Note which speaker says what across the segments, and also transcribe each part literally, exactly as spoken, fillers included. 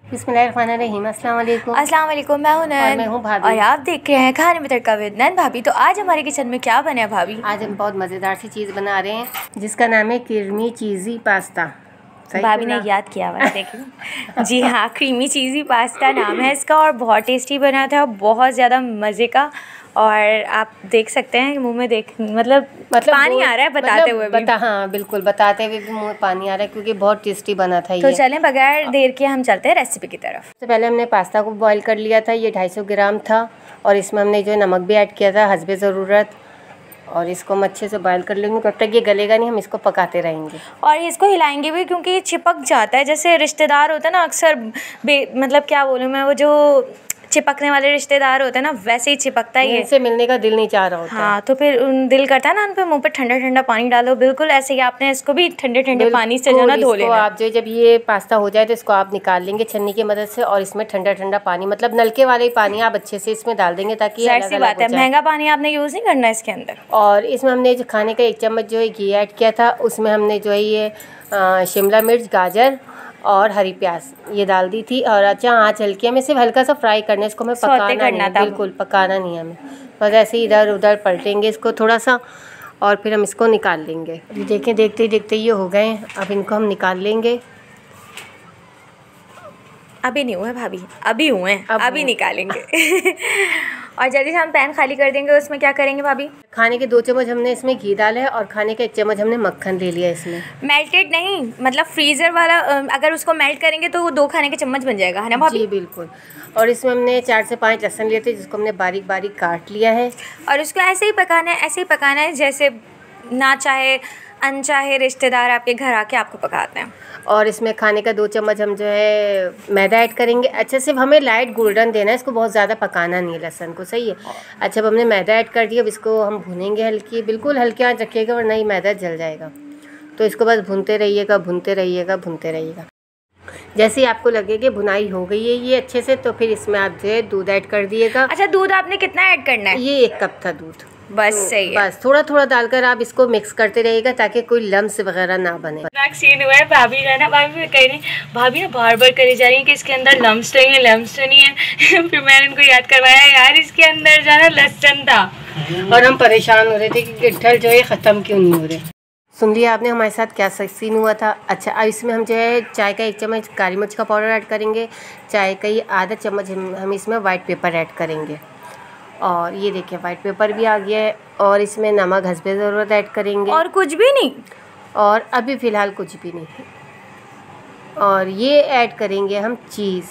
Speaker 1: बिस्मिल्लाहिर्रहमानिर्रहीम। अस्सलाम वालेकुम।
Speaker 2: अस्सलाम वालेकुम। मैं हूं नैन
Speaker 1: और मैं हूं भाभी
Speaker 2: और आप देख रहे हैं खाने में तड़का विद नैन भाभी। तो आज हमारे किचन में क्या बना है भाभी?
Speaker 1: आज हम बहुत मज़ेदार सी चीज़ बना रहे हैं जिसका नाम है क्रीमी चीज़ी पास्ता।
Speaker 2: भाभी ने याद किया हुआ है, देखिए। जी हाँ, क्रीमी चीज़ी पास्ता नाम है इसका और बहुत टेस्टी बना था, बहुत ज़्यादा मज़े का। और आप देख सकते हैं मुंह में देख मतलब मतलब पानी आ रहा है बताते
Speaker 1: मतलब
Speaker 2: हुए भी।
Speaker 1: बता हाँ बिल्कुल, बताते हुए भी मुंह में पानी आ रहा है क्योंकि बहुत टेस्टी बना था ये।
Speaker 2: तो चलें बगैर देर के हम चलते हैं रेसिपी की तरफ।
Speaker 1: सबसे पहले हमने पास्ता को बॉईल कर लिया था, ये ढाई सौ ग्राम था और इसमें हमने जो है नमक भी ऐड किया था हस्बे ज़रूरत। और इसको हम अच्छे से बॉईल कर लेंगे, कब तक ये गलेगा नहीं हम इसको पकाते रहेंगे।
Speaker 2: और इसको हिलाएंगे भी क्योंकि ये चिपक जाता है, जैसे रिश्तेदार होता है ना अक्सर बे मतलब क्या बोलूँ मैं, वो जो चिपकने वाले रिश्तेदार होते हैं ना वैसे ही चिपकता है ये।
Speaker 1: इनसे मिलने का दिल नहीं चाह रहा होता।
Speaker 2: हाँ, तो फिर उन दिल करता है ना उन पे मुँह पे ठंडा ठंडा पानी डालो, बिल्कुल ऐसे ही आपने इसको भी ठंडे ठंडे पानी से जो ना धो लेना।
Speaker 1: आप जो जब ये पास्ता हो जाए तो इसको आप निकाल लेंगे छन्नी की मदद से और इसमें ठंडा ठंडा पानी मतलब नलके वाले पानी आप अच्छे से इसमें डाल देंगे ताकि
Speaker 2: जाहिर सी बात है महंगा पानी आपने यूज़ नहीं करना इसके अंदर। और
Speaker 1: इसमें हमने जो खाने का एक चम्मच जो है घी ऐड किया था, उसमें हमने जो है ये शिमला मिर्च, गाजर और हरी प्याज ये डाल दी थी। और अच्छा आँच हल्की हमें सिर्फ हल्का सा फ्राई करना है इसको, हमें पकाना नहीं है, बिल्कुल पकाना नहीं है हमें, बस ऐसे ही इधर उधर पलटेंगे इसको थोड़ा सा और फिर हम इसको निकाल लेंगे। देखें देखते ही देखते ये हो गए, अब इनको हम निकाल लेंगे।
Speaker 2: अभी नहीं हुए भाभी, अभी हुए हैं, अब अभी निकालेंगे। और जल्दी से हम पैन खाली कर देंगे। उसमें क्या करेंगे भाभी?
Speaker 1: खाने के दो चम्मच हमने इसमें घी डाला है और खाने के एक चम्मच हमने मक्खन ले लिया इसमें।
Speaker 2: मेल्टेड नहीं, मतलब फ्रीज़र वाला, अगर उसको मेल्ट करेंगे तो वो दो खाने के चम्मच बन जाएगा, है ना भाभी?
Speaker 1: जी बिल्कुल। और इसमें हमने चार से पाँच लहसुन लिए थे जिसको हमने बारीक बारीक काट लिया है
Speaker 2: और उसको ऐसे ही पकाना है, ऐसे ही पकाना है जैसे ना चाहे अनचाहे रिश्तेदार आपके घर आके आपको पकाते हैं।
Speaker 1: और इसमें खाने का दो चम्मच हम जो है मैदा ऐड करेंगे। अच्छा, सिर्फ हमें लाइट गोल्डन देना है, इसको बहुत ज़्यादा पकाना नहीं है लहसुन को, सही है। अच्छा, अब हमने मैदा ऐड कर दिया, अब इसको हम भुनेंगे हल्की, बिल्कुल हल्की आंच रखिएगा वरना ही मैदा जल जाएगा। तो इसको बस भूनते रहिएगा भूनते रहिएगा भूनते रहिएगा। जैसे ही आपको लगे कि भुनाई हो गई है ये अच्छे से, तो फिर इसमें आप जो है दूध ऐड कर दिएगा।
Speaker 2: अच्छा, दूध आपने कितना ऐड करना है?
Speaker 1: ये एक कप था दूध,
Speaker 2: बस
Speaker 1: तो
Speaker 2: सही है।
Speaker 1: बस थोड़ा थोड़ा डालकर आप इसको मिक्स करते रहिएगा ताकि कोई लम्स वगैरह ना बने।
Speaker 2: सीन हुआ है भाभी का ना, भाभी कह रही भाभी ना बार बार करी जा रही है कि इसके अंदर लम्स तो नहीं है, लम्स तो नहीं है। फिर मैंने इनको याद करवाया यार इसके अंदर जाना लहसुन था
Speaker 1: और हम परेशान हो रहे थे कि गिट्ठल जो है ख़त्म क्यों नहीं हो रहे। सुन लिया आपने हमारे साथ क्या सीन हुआ था। अच्छा, अब इसमें हम जो है चाय का एक चम्मच काली मिर्च का पाउडर ऐड करेंगे, चाय का ही आधा चम्मच हम, हम इसमें वाइट पेपर ऐड करेंगे। और ये देखिए वाइट पेपर भी आ गया है। और इसमें नमक हस्बे ज़रूरत ऐड करेंगे।
Speaker 2: और कुछ भी नहीं,
Speaker 1: और अभी फ़िलहाल कुछ भी नहीं। और ये ऐड करेंगे हम चीज़,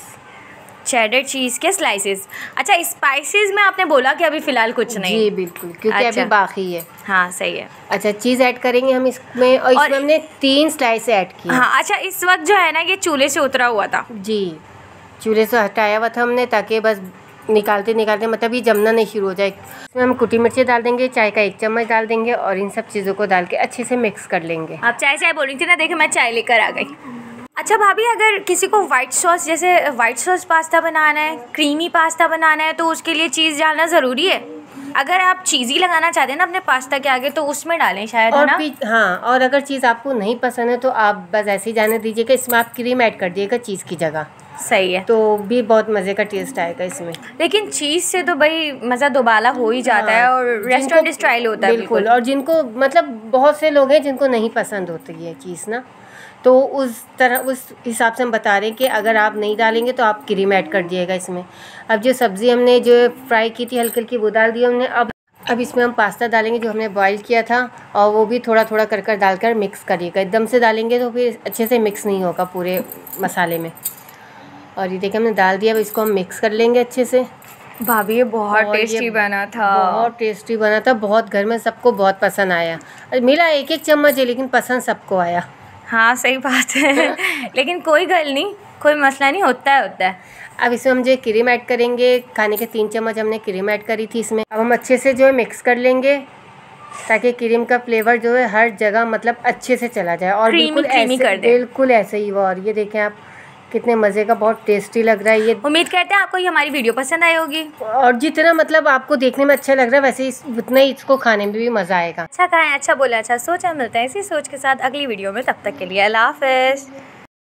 Speaker 2: चेडर चीज़ के स्लाइसेस। अच्छा, स्पाइसेस में आपने बोला कि अभी फ़िलहाल कुछ नहीं?
Speaker 1: जी बिल्कुल, क्योंकि अच्छा, अभी बाकी है।
Speaker 2: हाँ सही है।
Speaker 1: अच्छा, चीज़ ऐड करेंगे हम इसमें और, और इसमें हमने तीन स्लाइस ऐड की।
Speaker 2: हाँ अच्छा, इस वक्त जो है ना ये चूल्हे से उतरा हुआ था।
Speaker 1: जी, चूल्हे से हटाया हुआ था हमने ताकि बस निकालते निकालते मतलब ये जमना नहीं शुरू हो जाए। इसमें हम कुटी मिर्ची डाल देंगे, चाय का एक चम्मच डाल देंगे और इन सब चीज़ों को डाल के अच्छे से मिक्स कर लेंगे।
Speaker 2: आप चाय चाय बोल रही थी ना, देखे मैं चाय लेकर आ गई। अच्छा भाभी, अगर किसी को वाइट सॉस जैसे वाइट सॉस पास्ता बनाना है, क्रीमी पास्ता बनाना है, तो उसके लिए चीज़ डालना ज़रूरी है? अगर आप चीज़ी लगाना चाहते हैं ना अपने पास्ता के आगे तो उसमें डालें शायद,
Speaker 1: और
Speaker 2: है ना?
Speaker 1: हाँ, और अगर चीज़ आपको नहीं पसंद है तो आप बस ऐसे ही जाने दीजिएगा, इसमें आप क्रीम ऐड कर दिएगा चीज़ की जगह।
Speaker 2: सही है,
Speaker 1: तो भी बहुत मज़े का टेस्ट आएगा इसमें।
Speaker 2: लेकिन चीज़ से तो भाई मज़ा दोबाला हो ही जाता है और रेस्टोरेंट स्टाइल होता है
Speaker 1: बिल्कुल। और जिनको मतलब बहुत से लोग हैं जिनको नहीं पसंद होती है चीज़ ना, तो उस तरह उस हिसाब से हम बता रहे हैं कि अगर आप नहीं डालेंगे तो आप क्रीम ऐड कर दिएगा इसमें। अब जो सब्ज़ी हमने जो फ्राई की थी हल्की हल्की वो डाल दी हमने। अब अब इसमें हम पास्ता डालेंगे जो हमने बॉईल किया था और वो भी थोड़ा थोड़ा कर कर डालकर मिक्स करिएगा। एकदम से डालेंगे तो फिर अच्छे से मिक्स नहीं होगा पूरे मसाले में। और ये देखिए हमने डाल दिया, अब इसको हम मिक्स कर लेंगे अच्छे से।
Speaker 2: भाभी ये बहुत टेस्टी बना था,
Speaker 1: बहुत टेस्टी बना था, बहुत घर में सबको बहुत पसंद आया। मिला एक एक चम्मच है लेकिन पसंद सबको आया।
Speaker 2: हाँ सही बात है। लेकिन कोई गल नहीं, कोई मसला नहीं, होता है होता है।
Speaker 1: अब इसमें हम जो क्रीम ऐड करेंगे, खाने के तीन चम्मच हमने क्रीम ऐड करी थी इसमें। अब हम अच्छे से जो है मिक्स कर लेंगे ताकि क्रीम का फ्लेवर जो है हर जगह मतलब अच्छे से चला जाए और बिल्कुल ऐसे कर दे। बिल्कुल ऐसे ही वो। और ये देखें आप कितने मज़े का, बहुत टेस्टी लग रहा है ये।
Speaker 2: उम्मीद करते हैं आपको ये हमारी वीडियो पसंद आई होगी
Speaker 1: और जितना मतलब आपको देखने में अच्छा लग रहा है वैसे ही उतना ही इसको खाने में भी मज़ा आएगा।
Speaker 2: अच्छा कहा है, अच्छा बोला, अच्छा सोचा। मिलता है इसी सोच के साथ अगली वीडियो में, तब तक के लिए अल्लाह हाफ़िज़।